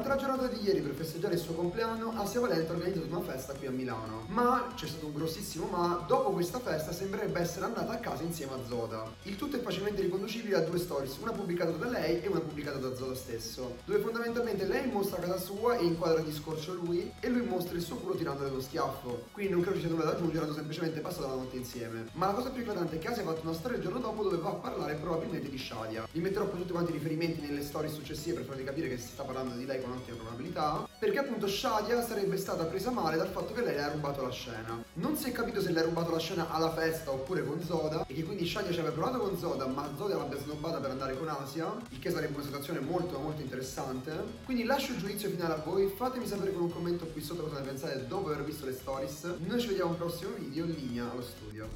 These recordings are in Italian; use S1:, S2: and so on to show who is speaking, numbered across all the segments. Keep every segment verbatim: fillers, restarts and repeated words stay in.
S1: Durante la giornata di ieri, per festeggiare il suo compleanno, Asia Valente ha organizzato una festa qui a Milano. Ma, c'è stato un grossissimo ma, dopo questa festa sembrerebbe essere andata a casa insieme a Zoda. Il tutto è facilmente riconducibile a due stories, una pubblicata da lei e una pubblicata da Zoda stesso, dove fondamentalmente lei mostra casa sua e inquadra di scorcio lui, e lui mostra il suo culo tirandole lo schiaffo. Quindi non credo ci sia nulla da aggiungere, hanno semplicemente passato la notte insieme. Ma la cosa più eclatante è che Asia ha fatto una storia il giorno dopo dove va a parlare probabilmente di Shadia. Vi metterò poi tutti quanti i riferimenti nelle storie successive per farvi capire che si sta parlando di lei con ottima probabilità, perché appunto Shadia sarebbe stata presa male dal fatto che lei le ha rubato la scena. Non si è capito se le ha rubato la scena alla festa oppure con Zoda, e che quindi Shadia ci aveva provato con Zoda ma Zoda l'abbia snobbata per andare con Asia, il che sarebbe una situazione molto molto interessante. Quindi lascio il giudizio finale a voi, fatemi sapere con un commento qui sotto cosa ne pensate dopo aver visto le stories. Noi ci vediamo al prossimo video, linea allo studio.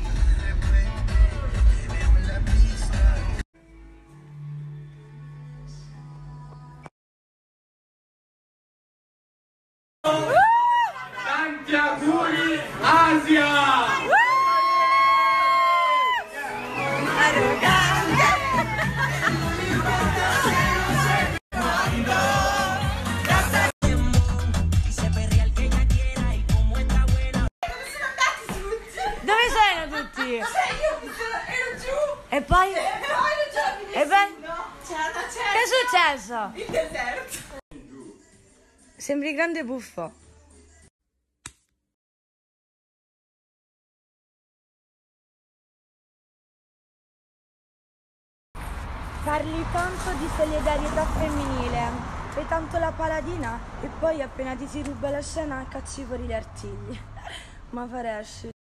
S2: Tanti auguri Asia!
S3: Dove sono tutti?
S4: Cioè io ero giù
S3: E poi?
S4: e poi non c'era più
S3: E beh?
S4: nessuno. C'era, c'era.
S3: Che è successo?
S4: Il deserto.
S3: Sembri grande buffo. Parli tanto di solidarietà femminile, fai tanto la paladina e poi appena ti si ruba la scena cacci fuori gli artigli. Ma faresci.